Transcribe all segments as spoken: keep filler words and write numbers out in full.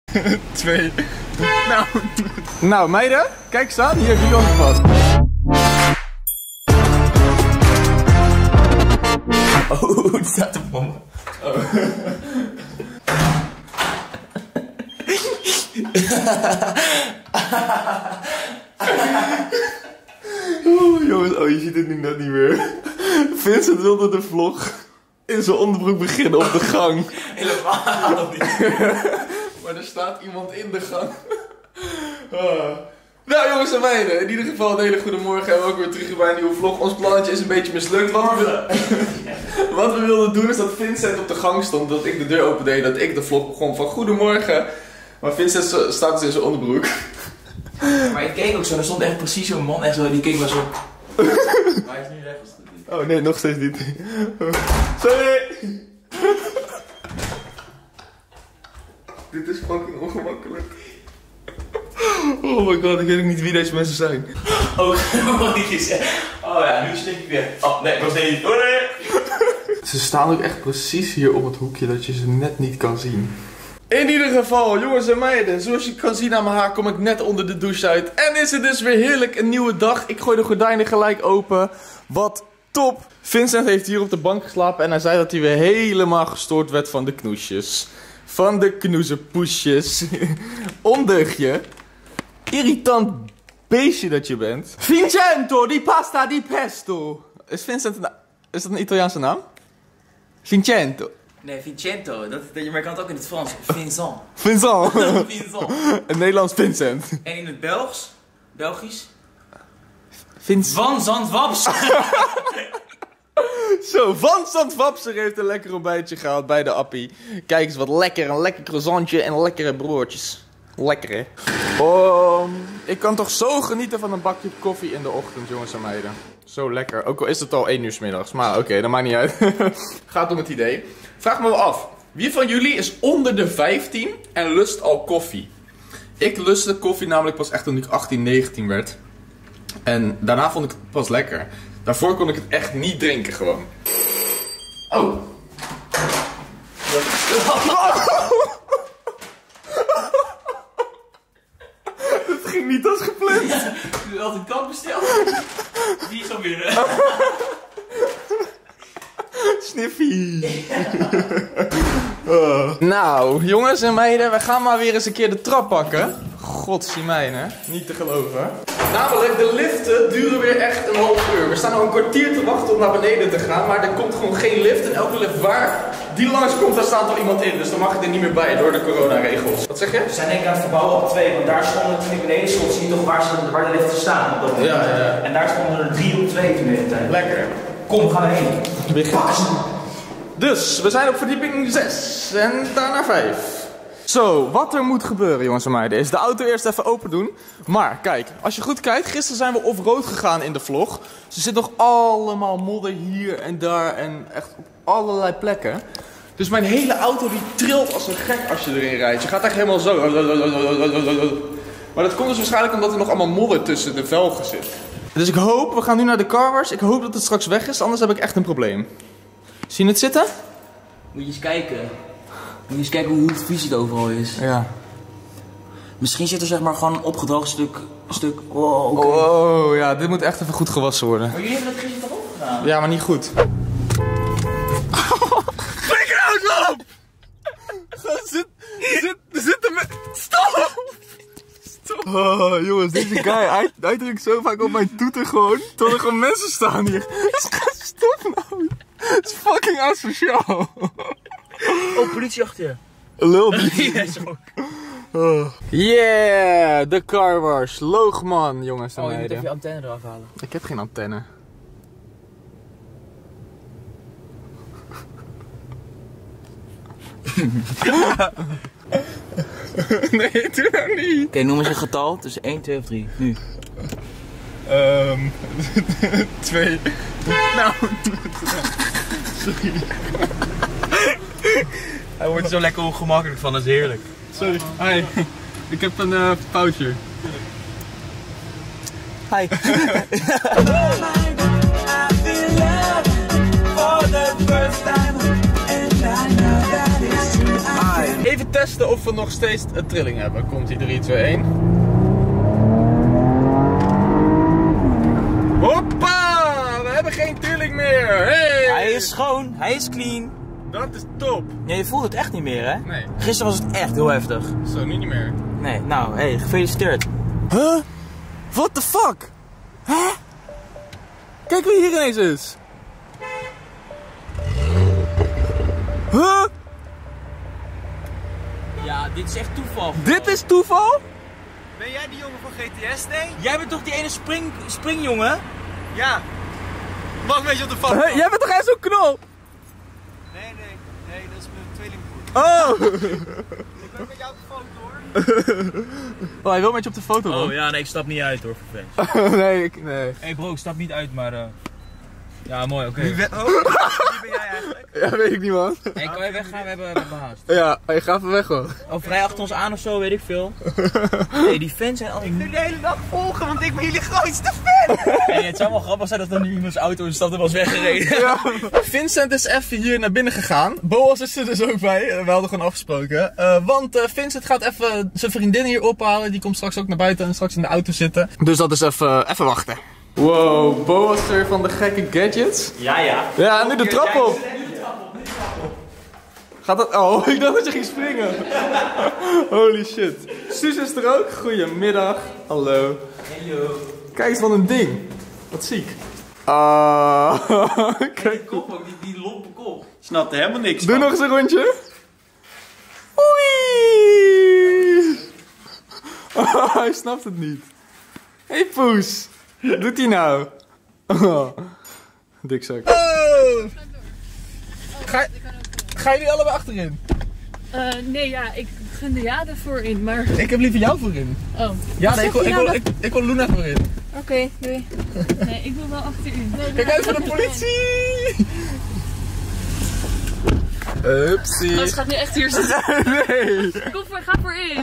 Twee. Nou. Nou, meiden, kijk eens aan. Hier heb je ongepast. Oh, het staat op me. Oh. Oh, jongens, oh, je ziet het nu net niet meer. Vincent wilde de vlog in zijn onderbroek beginnen op de gang. Helemaal niet. Maar er staat iemand in de gang. Oh. Nou jongens en meiden, in ieder geval een hele goede morgen en ook weer terug bij een nieuwe vlog. Ons plannetje is een beetje mislukt. Wat we, wat we wilden doen is dat Vincent op de gang stond, dat ik de deur opende, dat ik de vlog begon van goedemorgen. Maar Vincent staat dus in zijn onderbroek. Maar ik keek ook zo, er stond echt precies zo'n man echt zo, die keek maar zo. Maar hij is nu recht als het niet. Oh nee, nog steeds niet. Sorry! Dit is fucking ongemakkelijk. Oh my god, ik weet ook niet wie deze mensen zijn. Oh, wat niet gezegd. Oh ja, nu slik ik weer. Oh nee, nog steeds niet. Oh nee! Ze staan ook echt precies hier op het hoekje dat je ze net niet kan zien. In ieder geval, jongens en meiden, zoals je kan zien aan mijn haar kom ik net onder de douche uit. En is het dus weer heerlijk een nieuwe dag. Ik gooi de gordijnen gelijk open. Wat top! Vincent heeft hier op de bank geslapen en hij zei dat hij weer helemaal gestoord werd van de knoesjes. Van de knoezenpoesjes. Ondeugdje. Irritant beestje dat je bent. Vincenzo di pasta di pesto. Is Vincent een, is dat een Italiaanse naam? Vincenzo. Nee, Vincenzo, dat, dat, maar je kan het ook in het Frans. Vincent. Vincent. Vincent. Een Nederlands Vincent. En in het Belgs, Belgisch. Vincent. Van Zandwaps. Zo, Van Zandwapser heeft een lekker ontbijtje gehaald bij de appie. Kijk eens wat lekker, een lekker croissantje en lekkere broodjes. Lekker hè? Um, ik kan toch zo genieten van een bakje koffie in de ochtend, jongens en meiden. Zo lekker, ook al is het al één uur 's middags. Maar oké, okay, dat maakt niet uit. Gaat om het idee. Vraag me wel af, wie van jullie is onder de vijftien en lust al koffie? Ik lustte koffie namelijk pas echt toen ik achttien, negentien werd. En daarna vond ik het pas lekker. Daarvoor kon ik het echt niet drinken gewoon. Oh. Het ging niet als gepland. Ja, je had een kant besteld. Die is al binnen. Sniffy. uh. Nou, jongens en meiden, we gaan maar weer eens een keer de trap pakken. Godzijmijn, hè? Niet te geloven. Namelijk, de liften duren weer echt een half uur. We staan al een kwartier te wachten om naar beneden te gaan, maar er komt gewoon geen lift. En elke lift waar die langskomt, daar staat al iemand in. Dus dan mag ik er niet meer bij door de coronaregels. Wat zeg je? We zijn denk ik aan het verbouwen op twee, want daar stonden toen ik beneden stond, zie je toch waar, ze, waar de liften staan. Op dat moment. Ja, ja. En daar stonden er drie op twee toen de hele tijd. Lekker. Kom, we gaan erheen. Dus, we zijn op verdieping zes en daarna vijf. Zo, wat er moet gebeuren, jongens en meiden, is de auto eerst even open doen. Maar kijk, als je goed kijkt, gisteren zijn we off-road gegaan in de vlog. Dus er zit nog allemaal modder hier en daar en echt op allerlei plekken. Dus mijn hele auto die trilt als een gek als je erin rijdt. Je gaat echt helemaal zo. Maar dat komt dus waarschijnlijk omdat er nog allemaal modder tussen de velgen zit. Dus ik hoop, we gaan nu naar de carwash. Ik hoop dat het straks weg is, anders heb ik echt een probleem. Zie je het zitten? Moet je eens kijken. Moet je eens kijken hoe vies het overal is. Ja. Misschien zit er zeg maar gewoon een opgedroogd stuk... stuk oh, okay. Oh, ja, dit moet echt even goed gewassen worden. Maar jullie hebben dat gisteren toch opgedaan? Ja, maar niet goed. Flikker nou op! Zit, zit, zit er met... Stop! Stop! Oh, jongens, deze guy, hij, hij drukt zo vaak op mijn toeter gewoon, terwijl er gewoon mensen staan hier. Stop nou! Het is fucking asociaal. Oh, politie achter je. Lul. Oh. Yeah, de carwash. Loogman, jongens en Oh, je moet meiden. even je antenne eraf halen. Ik heb geen antenne. Nee, doe nou niet. Oké, okay, noem eens een getal tussen één, twee of drie. Nu. Ehm, twee. Nou, sorry. Hij wordt er zo lekker ongemakkelijk van, dat is heerlijk. Sorry. Hi, ik heb een uh, foutje. Hi. Even even testen of we nog steeds een trilling hebben. Komt ie, drie, twee, één. Hoppa! We hebben geen trilling meer. Hey! Hij is schoon, hij is clean. Dat is top. Ja, je voelt het echt niet meer, hè? Nee. Gisteren was het echt heel heftig. Zo, nu niet meer. Nee, nou, hé, hey, gefeliciteerd. Huh? What the fuck? Hè? Kijk wie hier ineens is. Huh? Ja, dit is echt toeval. Dit is toeval? Ben jij die jongen van G T S, nee? Jij bent toch die ene spring, springjongen? Ja. Mag een beetje op de foto? Hey, jij bent toch echt zo'n knop? Nee, nee. Nee, dat is mijn tweelingbroer. Oh! Ik ben met jou op de foto, hoor. Oh, hij wil met je op de foto, man. Oh ja, nee, ik stap niet uit hoor, voor fans. nee, ik, nee. Hé hey bro, ik stap niet uit, maar... Uh... Ja, mooi, oké. Wie, ben... oh, wie ben jij eigenlijk? Ja, weet ik niet, man. Hé, hey, kan je weggaan? We hebben, we hebben haast. Ja, je gaat even weg, hoor. Of rij achter ons aan of zo, weet ik veel. Nee, die fans zijn al... Ik wil de hele dag volgen, want ik ben jullie grootste fan. Hey, het zou wel grappig zijn dat er nu iemands auto in stad en was weggereden. Ja. Vincent is even hier naar binnen gegaan. Boas is er dus ook bij. We hadden gewoon afgesproken. Uh, want uh, Vincent gaat even zijn vriendin hier ophalen. Die komt straks ook naar buiten en straks in de auto zitten. Dus dat is even, even wachten. Wow, Boas er van de gekke gadgets. Ja, ja. Ja, nu de trap op. Gaat dat? Oh, ik dacht dat je ging springen. Holy shit. Suus is er ook. Goedemiddag. Hallo. Hallo. Kijk eens wat een ding. Wat ziek. Ah, kijk. Die kop ook, die, die lompe kop. Snapte helemaal niks Doe van. nog eens een rondje. Oei. Oh, hij snapt het niet. Hé hey, poes. Wat doet hij nou? Oh. Dikzak. Oh. Ga, ga jullie allebei achterin? Uh, nee, ja, ik gunde Jade voorin, maar... Ik heb liever jou voorin. Oh. Ja, nee, ik, wil, ik, wil, ik, ik wil Luna voorin. Oké, okay, doei. Nee, ik wil wel achterin. Nee, Kijk uit voor de politie! Upsie. Oh, ze gaat nu echt hier zitten. Nee. Kom voor, ga voorin.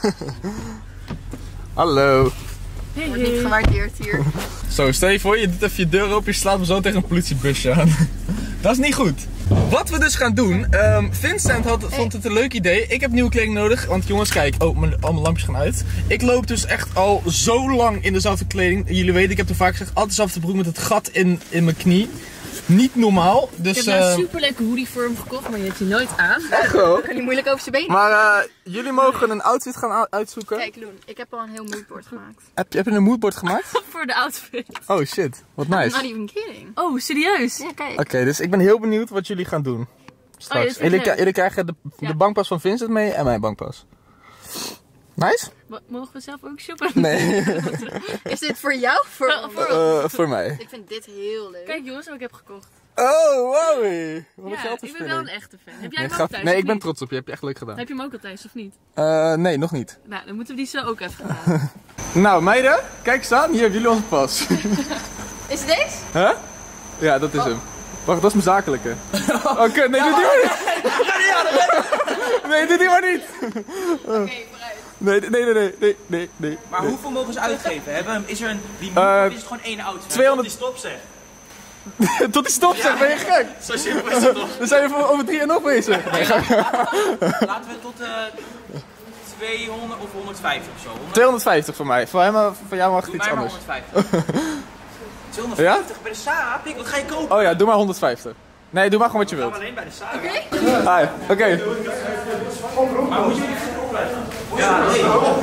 Hallo. Hey, Wordt niet gewaardeerd hier. Zo, stel je voor, je doet even je deur open, je slaat me zo tegen een politiebusje aan. Dat is niet goed. Wat we dus gaan doen, um, Vincent had, vond het een leuk idee. Ik heb nieuwe kleding nodig, want jongens kijk, oh, mijn, al mijn lampjes gaan uit. Ik loop dus echt al zo lang in dezelfde kleding. Jullie weten, ik heb er vaak gezegd, altijd dezelfde broek met het gat in, in mijn knie. Niet normaal, dus... Ik heb nou uh, een superleuke hoodie voor hem gekocht, maar je hebt die nooit aan. Echt wel? Dan kan hij moeilijk over zijn benen. Maar uh, jullie mogen een outfit gaan uitzoeken. Kijk Loen, ik heb al een heel moodboard gemaakt. Heb je, heb je een moodboard gemaakt? Voor de outfit. Oh shit, wat Not nice. even kidding. Oh, serieus? Ja, kijk. Oké, okay, dus ik ben heel benieuwd wat jullie gaan doen. Straks. Oh, ja, jullie, leuk. jullie krijgen de, Ja. de bankpas van Vincent mee en mijn bankpas. Nice? Wat, mogen we zelf ook shoppen? Nee. Is dit voor jou? Voor Ja, ons? voor Uh, voor mij. Ik vind dit heel leuk. Kijk jongens, wat ik heb gekocht. Oh, wow. Wat een Ja, geld ik ben wel een echte fan. Heb jij Nee, hem ook gaaf. thuis? nee of ik ben niet? trots op je. Heb je echt leuk gedaan. Heb je hem ook al thuis of niet? Uh, nee, nog niet. Nou, dan moeten we die zo ook even gaan. Nou, meiden. Kijk staan. Hier hebben jullie onze pas. Is het deze? Huh? Ja, dat is hem. Wacht, dat is mijn zakelijke. Oké, okay, nee, doe die maar niet. Nee, doe die maar niet. Oké, vooruit. Nee, nee, nee, nee, nee, nee, nee. Maar nee. hoeveel mogen ze uitgeven? Hebben, is er een die Uh, of is het gewoon één outfit? tweehonderd Die stop zeg. Tot die stop zeg, ben je gek? Zo simpel is het toch? Dan zijn we voor over drie en nog bezig. Nee, ga- Laten we tot uh, tweehonderd of honderdvijftig of zo. honderd, tweehonderdvijftig voor mij. Voor, hem, voor jou mag het doe iets mij maar anders. honderdvijftig. tweehonderdvijftig bij de Sarah? Pik, wat ga je kopen? Oh ja, doe maar honderdvijftig. Nee, doe maar gewoon wat je wilt. Alleen bij de Sarah. Hi, oké. Okay. Maar moet je die goed opletten? Ja, nee.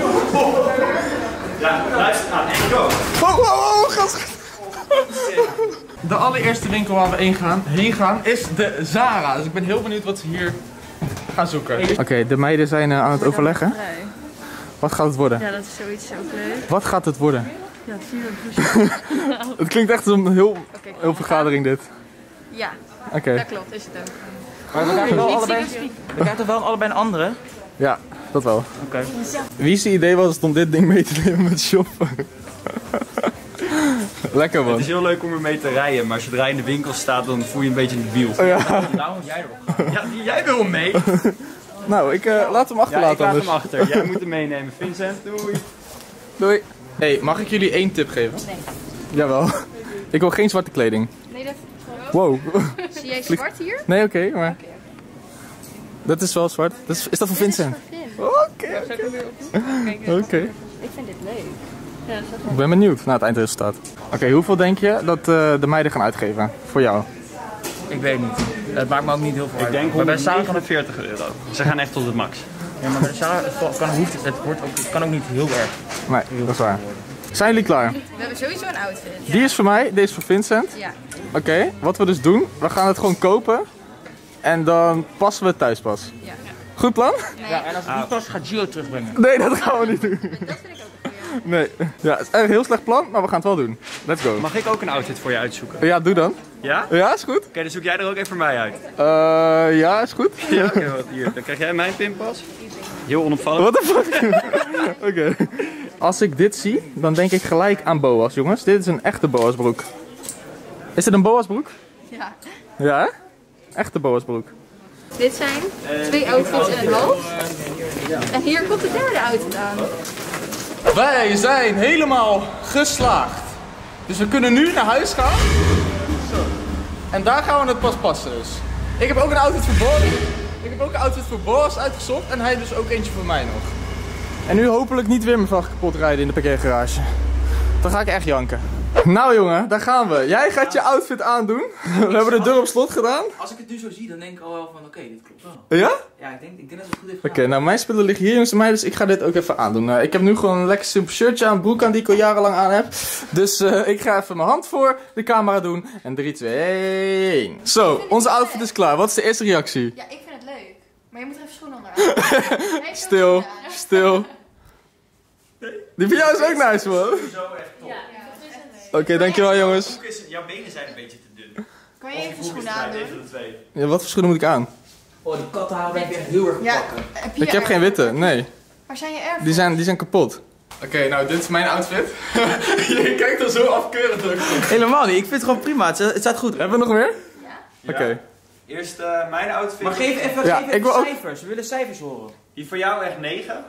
Ja, luister aan en go. Wow, wow, wow, gast. De allereerste winkel waar we heen gaan, heen gaan is de Zara. Dus ik ben heel benieuwd wat ze hier gaan zoeken. Oké, okay, de meiden zijn uh, aan het overleggen. Wat gaat het worden? Ja, dat is zoiets ook leuk. Wat gaat het worden? Ja, vuur. Het klinkt echt als een heel, Okay, heel vergadering dit. Ja, Oké. Okay. dat klopt, is het ook. Maar we krijgen wel Niet allebei, ziek we krijgen wel allebei een andere. Ja, dat wel. Oké. Okay. Wie zijn idee was het om dit ding mee te nemen met shoppen? Lekker man. Het is heel leuk om ermee te rijden, maar zodra je in de winkel staat, dan voel je een beetje het wiel. Oh, ja. Nou moet jij erop gaan. Ja, die- jij wil hem mee. Nou, ik uh, laat hem Ja, achterlaten ik laat anders. hem achter. Jij moet hem meenemen. Vincent, doei. Doei. Hey, mag ik jullie één tip geven? Nee. Jawel. Ik wil geen zwarte kleding. Nee, dat... Wow. Zie jij zwart hier? Nee, oké, okay, maar... Dat is wel zwart. Dat is, is dat voor Vincent? Oké. Oké. Ik vind dit leuk. Ja, dat is ook Ik ben benieuwd naar het eindresultaat. Oké, okay, hoeveel denk je dat uh, de meiden gaan uitgeven voor jou? Ik weet niet. Het maakt me ook niet heel veel uit. Ik denk maar bij Sarah kan het veertig euro. Ze gaan echt tot het max. Ja, maar bij Sarah kan, hoeft het, het, wordt ook, het kan ook niet heel erg. Nee, dat is waar. Zijn jullie klaar? We hebben sowieso een outfit. Die is voor mij, deze is voor Vincent. Ja. Oké, okay, wat we dus doen, we gaan het gewoon kopen. En dan passen we het thuis pas. Ja. Goed plan? Nee. Ja, en als het niet past, gaat Gio het terugbrengen. Nee, dat gaan we niet doen. Dat vind ik ook een goeie. Nee. Ja, het is echt een heel slecht plan, maar we gaan het wel doen. Let's go. Mag ik ook een outfit voor je uitzoeken? Ja, doe dan. Ja? Ja, is goed. Oké, okay, dan zoek jij er ook even voor mij uit. Uh, ja, is goed. Ja, oké, okay, hier. Dan krijg jij mijn pinpas. Heel onopvallend. What the fuck? Oké. Okay. Als ik dit zie, dan denk ik gelijk aan Boas, jongens. Dit is een echte Boas broek. Is dit een Boas broek? Ja. Ja, hè? Echte Boas broek. Dit zijn twee outfits en een half. En hier komt de derde outfit aan. Wij zijn helemaal geslaagd. Dus we kunnen nu naar huis gaan. Zo. En daar gaan we het pas passen dus. Ik heb ook een outfit voor Boas. Ik heb ook een outfit voor Boas uitgezocht. En hij dus ook eentje voor mij nog. En nu hopelijk niet weer mijn vracht kapot rijden in de parkeergarage. Dan ga ik echt janken. Nou jongen, daar gaan we. Jij gaat je outfit aandoen. We hebben de deur op slot gedaan. Als ik het nu zo zie, dan denk ik al wel van oké, okay, dit klopt wel. Ja? Ja, ik denk, ik denk dat het goed heeft Oké, okay, nou mijn spullen liggen hier jongens en mij, dus ik ga dit ook even aandoen. Uh, ik heb nu gewoon een lekker simpel shirtje aan, broek aan die ik al jarenlang aan heb. Dus uh, ik ga even mijn hand voor de camera doen. En drie, twee, één. Zo, onze outfit is klaar. Wat is de eerste reactie? Ja, ik vind het leuk. Maar je moet er even schoenen onder aan. Stil, stil. Die van jou is ook nice man. Zo echt top. Ja. Oké, okay, dankjewel jongens. Jouw benen zijn een beetje te dun. Kan je even schoenen aandoen? Ja, wat voor schoenen moet ik aan? Oh, die kattenharen ben ik echt heel erg Ja, pakken. heb je Ik heb geen witte, nee. Waar zijn je Air Die zijn, die zijn kapot. Oké, okay, nou dit is mijn outfit. Je kijkt er zo afkeurend ook. Helemaal niet, ik vind het gewoon prima, het, het staat goed. Hebben we nog meer? Ja. Oké. Okay. Eerst uh, mijn outfit. Maar geef even, ja, geef even ik wil cijfers, ook... we willen cijfers horen. Die voor jou echt negen.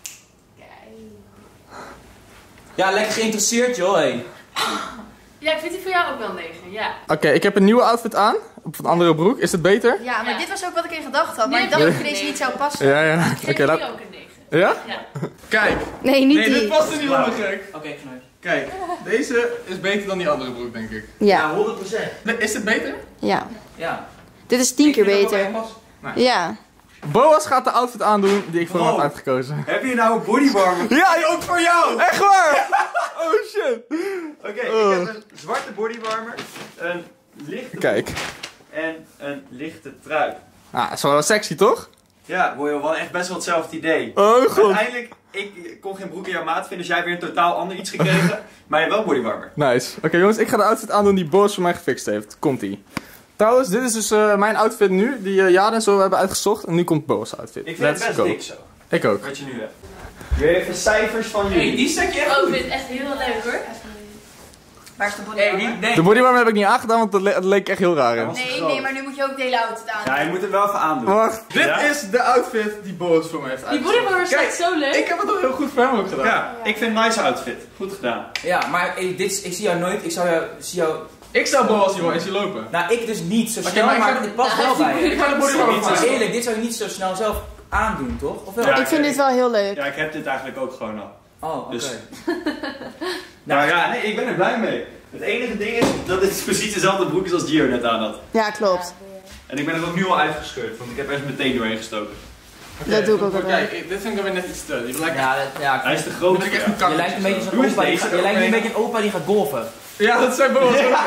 Ja, lekker geïnteresseerd joh, hé. Ja, ik vind die voor jou ook wel negen, ja. Oké, okay, ik heb een nieuwe outfit aan. Op een andere broek. Is het beter? Ja, maar ja. dit was ook wat ik in gedacht had. Maar Nee, ik dacht dat nee. deze niet zou passen. Ja, ja. Ik geef Oké, okay, laat... ook een negen. Ja? Ja. Kijk. Nee, niet Nee, die. dit past er niet onder gek. Oké, okay, vanuit. Kijk, deze is beter dan die andere broek, denk ik. Ja, Ja, honderd procent. Nee, is dit beter? ja. Ja. Dit is tien keer Ik vind het beter. wel bij pas. Ja. Boas gaat de outfit aandoen die ik voor hem Wow. heb uitgekozen. Heb je nou een bodywarmer? Ja, ook voor jou! Echt waar! Oh shit! Oké, okay, Oh. ik heb een zwarte bodywarmer, een lichte Kijk. broek en een lichte trui. Ah, is wel sexy toch? Ja, hoor je wel echt best wel hetzelfde idee. Oh god. Uiteindelijk, ik kon geen broek in jouw maat vinden, dus jij hebt weer een totaal ander iets gekregen. Maar je hebt wel een bodywarmer. Nice. Oké okay, jongens, ik ga de outfit aandoen die Boas voor mij gefixt heeft. Komt-ie. Trouwens, dit is dus uh, mijn outfit nu, die uh, Jade en zo hebben uitgezocht. En nu komt Boas outfit. Ik vind Let's het best go. dik zo, Ik ook. wat je nu hebt. Weer even cijfers van Hé, hey, jullie. die stek je echt Oh, goed. ik vind het echt heel leuk hoor. Waar is de body? Hey, die, nee. De bodywarmer heb ik niet aangedaan, want dat, le dat leek echt heel raar in. Nee, nee, maar nu moet je ook de hele outfit aan. Ja, je moet het wel even aandoen. Wacht, dit Ja? is de outfit die Boas voor mij heeft Die uitgezocht. bodywarmer Kijk, staat zo leuk. ik heb het al heel goed voor hem ook gedaan. Ja, ik vind een nice outfit. Goed gedaan. Ja, maar hey, dit, is- ik zie jou nooit, ik zou jou, zie jou... Ik zou Boas hier wel eens zien lopen. Nou, ik dus niet zo Oké, snel, maar ik maar ga- het past Nou, wel bij je. Ik ga de bodywarmer Maar voor eerlijk, dit zou je niet zo snel zelf aandoen, toch? Of wel? Ja. Ik vind dit wel heel leuk. Ja, ik heb dit eigenlijk ook gewoon al. Oh, oké. Dus- Nou ja, nee, ik ben er blij mee. Het enige ding is dat dit precies dezelfde broek is als Gio net aan had. Ja, klopt. En ik ben er ook nu al uitgescheurd, want ik heb er echt meteen doorheen gestoken. Okay, Dat doe ik ook wel. Kijk, ik- dit vind ik dan weer net iets te. Die lijkt Ja, dat- ja, Hij is te Dan groot. ben ik echt voor een jou. je lijkt een beetje zo. zo'n Doe eens opa, die deze gaat- je lijkt ook een mee. beetje een opa die gaat golfen. Ja, dat zijn Boas ook wel.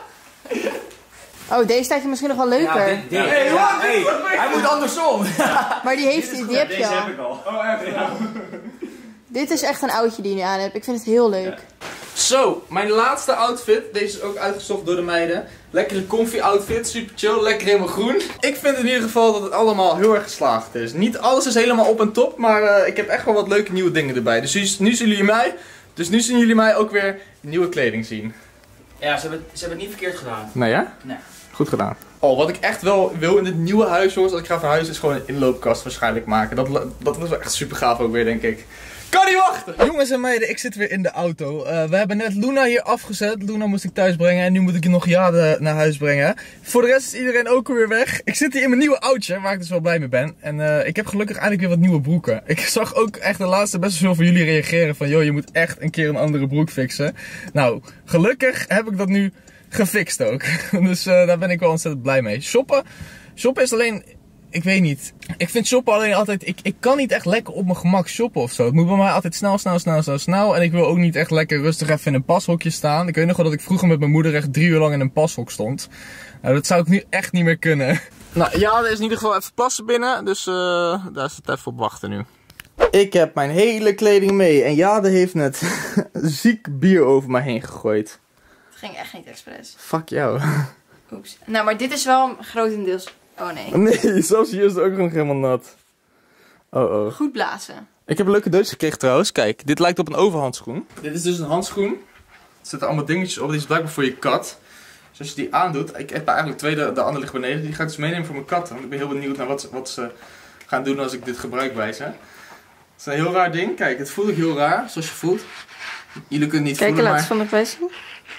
Oh, deze staat je misschien nog wel Ja, leuker. dit, dit. Hey, Ja, wat? hey, Dit wordt weg. hij moet andersom. Maar die heeft Dit is die, goed, die heb je Deze al. heb ik al. Oh, echt? Ja. Dit is echt een oudje die je nu aan hebt. Ik vind het heel leuk. Zo, mijn laatste outfit. Deze is ook uitgezocht door de meiden. Lekkere comfy outfit, super chill, lekker helemaal groen. Ik vind in ieder geval dat het allemaal heel erg geslaagd is. Niet alles is helemaal op en top, maar uh, ik heb echt wel wat leuke nieuwe dingen erbij. Dus nu, nu zien jullie mij, dus nu zien jullie mij ook weer nieuwe kleding zien. Ja, ze hebben, ze hebben het niet verkeerd gedaan. Nee hè? Nee. Goed gedaan. Oh, wat ik echt wel wil in dit nieuwe huis, jongens, als ik ga verhuizen, is gewoon een inloopkast waarschijnlijk maken. Dat, dat is wel echt super gaaf ook weer, denk ik. Kan niet wachten! Jongens en meiden, ik zit weer in de auto. Uh, we hebben net Luna hier afgezet. Luna moest ik thuis brengen en nu moet ik nog Jade naar huis brengen. Voor de rest is iedereen ook weer weg. Ik zit hier in mijn nieuwe oudje, waar ik dus wel blij mee ben. En uh, ik heb gelukkig eindelijk weer wat nieuwe broeken. Ik zag ook echt de laatste best wel veel van jullie reageren van, joh, je moet echt een keer een andere broek fixen. Nou, gelukkig heb ik dat nu gefixt ook. Dus uh, daar ben ik wel ontzettend blij mee. Shoppen, shoppen is alleen... Ik weet niet. Ik vind shoppen alleen altijd... Ik, ik kan niet echt lekker op mijn gemak shoppen of zo. Het moet bij mij altijd snel, snel, snel, snel, snel. En ik wil ook niet echt lekker rustig even in een pashokje staan. Ik weet nog wel dat ik vroeger met mijn moeder echt drie uur lang in een pashok stond. Nou, dat zou ik nu echt niet meer kunnen. Nou, ja, er is in ieder geval even plassen binnen. Dus uh, daar zit even op wachten nu. Ik heb mijn hele kleding mee. En Jade heeft net ziek bier over me heen gegooid. Het ging echt niet expres. Fuck jou. Oeps. Nou, maar dit is wel grotendeels... Oh nee. Nee, zelfs hier is het ook nog helemaal nat. Oh oh. Goed blazen. Ik heb een leuke Duits gekregen trouwens. Kijk, dit lijkt op een overhandschoen. Dit is dus een handschoen. Er zitten allemaal dingetjes op. Die is blijkbaar voor je kat. Dus als je die aandoet. Ik heb eigenlijk twee, de, de andere ligt beneden. Die ga ik dus meenemen voor mijn kat. Want ik ben heel benieuwd naar wat, wat ze gaan doen als ik dit gebruik bij ze. Het is een heel raar ding. Kijk, het voelt ook heel raar. Zoals je voelt. Jullie kunnen het niet Kijk, voelen, laat maar... het van de zien.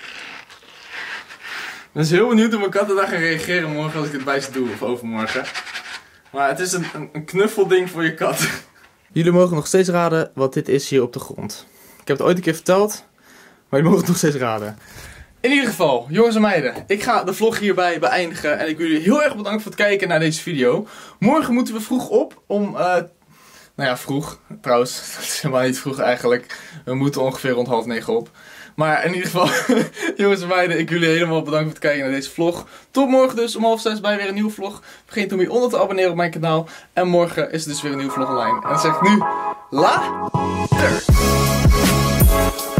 Ik ben dus heel benieuwd hoe mijn katten daar gaan reageren morgen als ik het bij ze doe. Of overmorgen. Maar het is een, een, een knuffelding voor je kat. Jullie mogen nog steeds raden wat dit is hier op de grond. Ik heb het ooit een keer verteld. Maar jullie mogen het nog steeds raden. In ieder geval, jongens en meiden. Ik ga de vlog hierbij beëindigen. En ik wil jullie heel erg bedanken voor het kijken naar deze video. Morgen moeten we vroeg op om... Uh, nou ja, vroeg. Trouwens, dat is helemaal niet vroeg eigenlijk. We moeten ongeveer rond half negen op. Maar in ieder geval, jongens en meiden, ik wil jullie helemaal bedanken voor het kijken naar deze vlog. Tot morgen dus, om half zes bij weer een nieuwe vlog. Vergeet niet om hieronder te abonneren op mijn kanaal. En morgen is er dus weer een nieuwe vlog online. En dan zeg ik nu, later!